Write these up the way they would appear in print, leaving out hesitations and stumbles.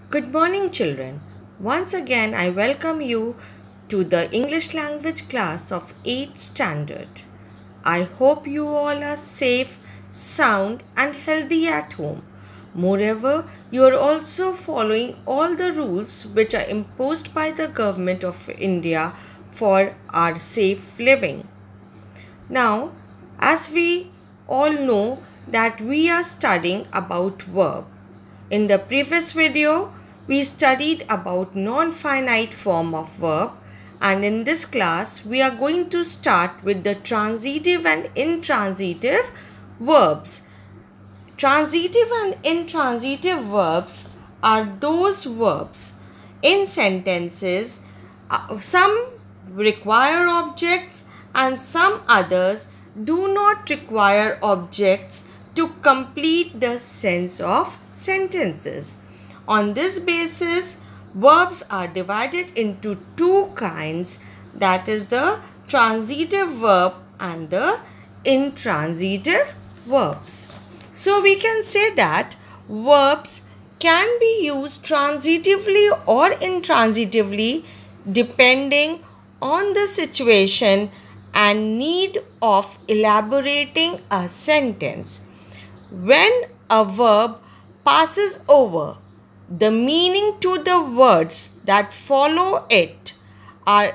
Good morning, children. Once again, I welcome you to the English language class of 8th standard. I hope you all are safe, sound, and healthy at home. Moreover, you are also following all the rules which are imposed by the government of India for our safe living. Now, as we all know that we are studying about verb. In the previous video, we studied about non-finite form of verb, and in this class, we are going to start with the transitive and intransitive verbs. Transitive and intransitive verbs are those verbs in sentences, some require objects and some others do not require objects to complete the sense of sentences. On this basis, verbs are divided into two kinds, that is the transitive verb and the intransitive verbs. So we can say that verbs can be used transitively or intransitively depending on the situation and need of elaborating a sentence. When a verb passes over, the meaning to the words that follow it are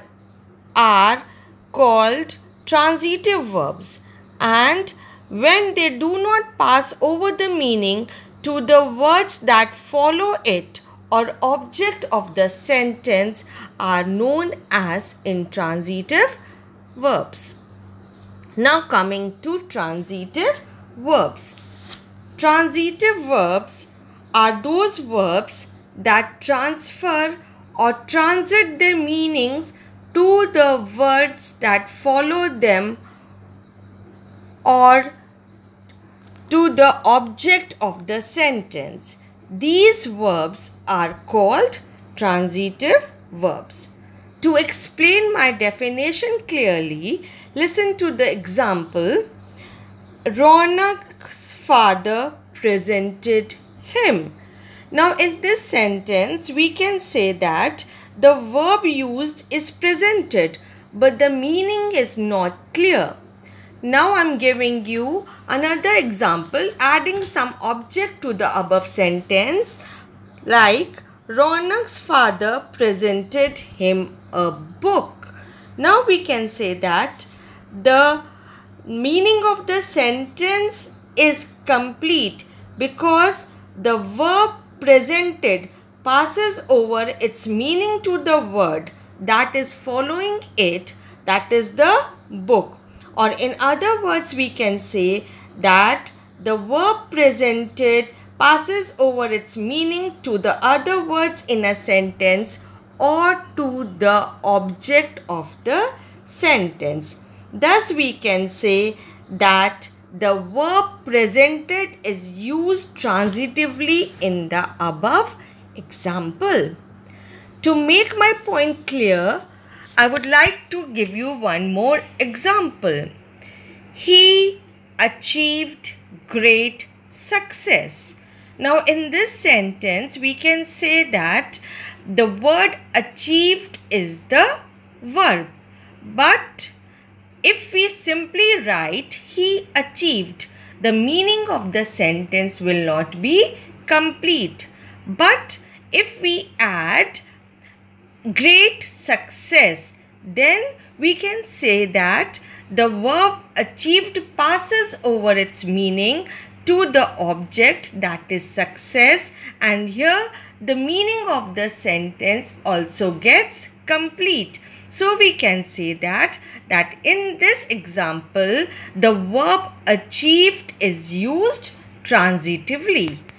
called transitive verbs, and when they do not pass over the meaning to the words that follow it or object of the sentence are known as intransitive verbs. Now coming to transitive verbs. Transitive verbs are those verbs that transfer or transit their meanings to the words that follow them or to the object of the sentence. These verbs are called transitive verbs. To explain my definition clearly, listen to the example. Ronak's father presented him. Now in this sentence, we can say that the verb used is presented, but the meaning is not clear. Now I am giving you another example, adding some object to the above sentence, like Ronak's father presented him a book. Now we can say that the meaning of the sentence is complete because the verb presented passes over its meaning to the word that is following it, that is the book. Or in other words, we can say that the verb presented passes over its meaning to the other words in a sentence or to the object of the sentence. Thus, we can say that the verb presented is used transitively in the above example. To make my point clear, I would like to give you one more example. He achieved great success. Now in this sentence, we can say that the word achieved is the verb. But if we simply write he achieved, the meaning of the sentence will not be complete. But if we add great success, then we can say that the verb achieved passes over its meaning to the object, that is success, and here the meaning of the sentence also gets complete. So we can say that in this example, the verb achieved is used transitively.